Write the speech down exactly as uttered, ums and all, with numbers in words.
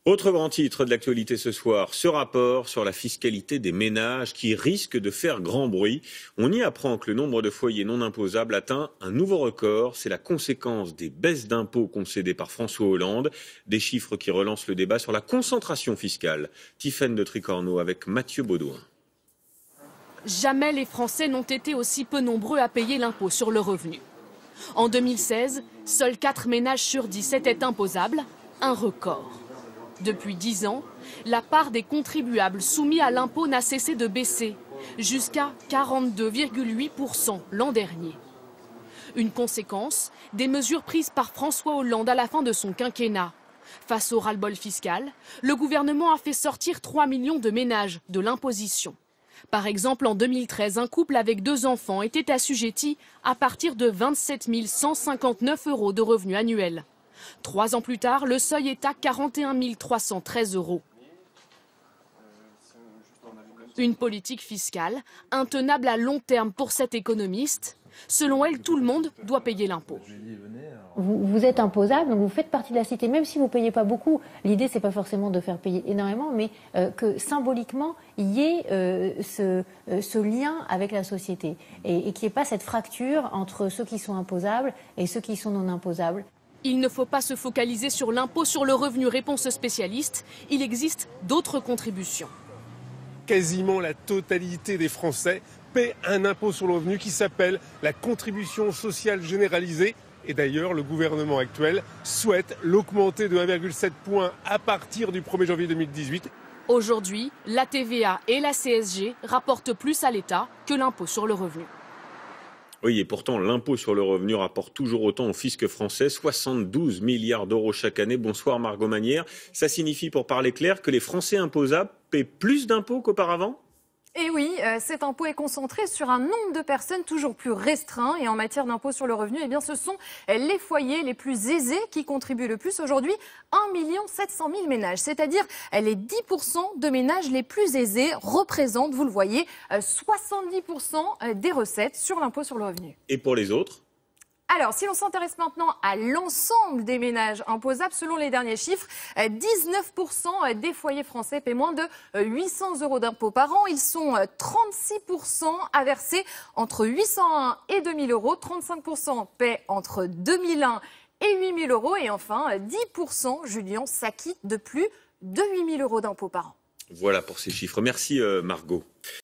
Autre grand titre de l'actualité ce soir, ce rapport sur la fiscalité des ménages qui risque de faire grand bruit. On y apprend que le nombre de foyers non imposables atteint un nouveau record. C'est la conséquence des baisses d'impôts concédées par François Hollande. Des chiffres qui relancent le débat sur la concentration fiscale. Tiffaine de Tricorneau avec Mathieu Baudouin. Jamais les Français n'ont été aussi peu nombreux à payer l'impôt sur le revenu. En deux mille seize, seuls quatre ménages sur dix étaient imposables, un record. Depuis dix ans, la part des contribuables soumis à l'impôt n'a cessé de baisser, jusqu'à quarante-deux virgule huit pour cent l'an dernier. Une conséquence des mesures prises par François Hollande à la fin de son quinquennat. Face au ras-le-bol fiscal, le gouvernement a fait sortir trois millions de ménages de l'imposition. Par exemple, en deux mille treize, un couple avec deux enfants était assujetti à partir de vingt-sept mille cent cinquante-neuf euros de revenus annuels. Trois ans plus tard, le seuil est à quarante et un mille trois cent treize euros. Une politique fiscale intenable à long terme pour cette économiste. Selon elle, tout le monde doit payer l'impôt. Vous, vous êtes imposable, donc vous faites partie de la cité, même si vous ne payez pas beaucoup. L'idée, ce n'est pas forcément de faire payer énormément, mais euh, que symboliquement, il y ait euh, ce, euh, ce lien avec la société et, et qu'il n'y ait pas cette fracture entre ceux qui sont imposables et ceux qui sont non imposables. Il ne faut pas se focaliser sur l'impôt sur le revenu, réponse spécialiste. Il existe d'autres contributions. Quasiment la totalité des Français paient un impôt sur le revenu qui s'appelle la contribution sociale généralisée. Et d'ailleurs, le gouvernement actuel souhaite l'augmenter de un virgule sept point à partir du premier janvier deux mille dix-huit. Aujourd'hui, la T V A et la C S G rapportent plus à l'État que l'impôt sur le revenu. Oui, et pourtant, l'impôt sur le revenu rapporte toujours autant au fisc français, soixante-douze milliards d'euros chaque année. Bonsoir Margot Manière. Ça signifie, pour parler clair, que les Français imposables paient plus d'impôts qu'auparavant ? Et oui, euh, cet impôt est concentré sur un nombre de personnes toujours plus restreint. Et en matière d'impôt sur le revenu, eh bien, ce sont les foyers les plus aisés qui contribuent le plus. Aujourd'hui, un million sept cent mille ménages, c'est-à-dire les dix pour cent de ménages les plus aisés représentent, vous le voyez, soixante-dix pour cent des recettes sur l'impôt sur le revenu. Et pour les autres ? Alors, si l'on s'intéresse maintenant à l'ensemble des ménages imposables, selon les derniers chiffres, dix-neuf pour cent des foyers français paient moins de huit cents euros d'impôts par an. Ils sont trente-six pour cent à verser entre huit cent un et deux mille euros. trente-cinq pour cent paient entre deux mille un et huit mille euros. Et enfin, dix pour cent, Julien, s'acquittent de plus de huit mille euros d'impôts par an. Voilà pour ces chiffres. Merci euh, Margot.